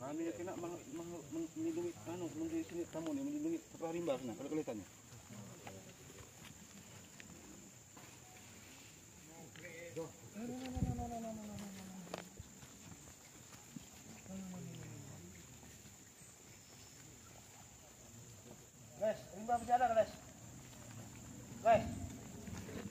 Kami kena melindungi melindungi sini tamu ni, melindungi kepala rimba sana kalau kelihatannya. Guys, rimba berjalan guys.